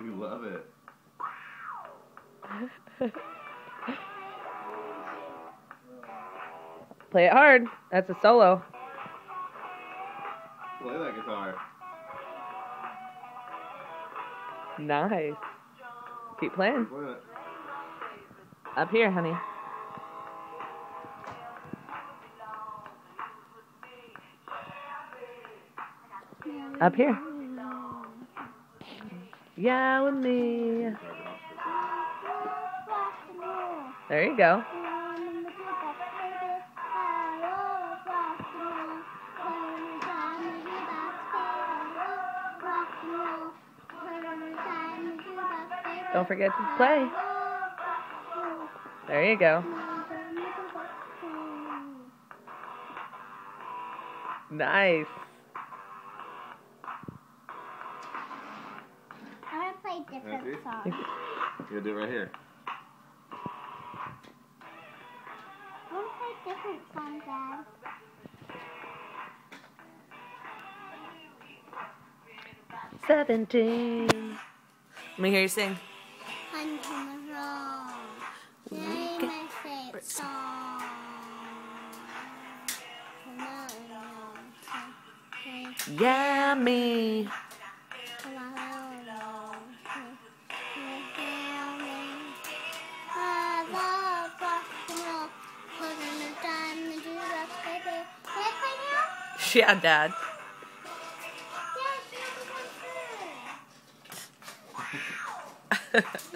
You love it. Play it hard. That's a solo. Play that guitar. Nice. Keep playing. Play it. Up here, honey. Up here. Yeah, with me. There you go. Don't forget to play. There you go. Nice. I want to play different songs. You gotta do it right here. I want to play different songs, Dad. "17." Let me hear you sing. I'm on the road. Play my favorite song. Yeah, me. Yeah, Dad. Yeah,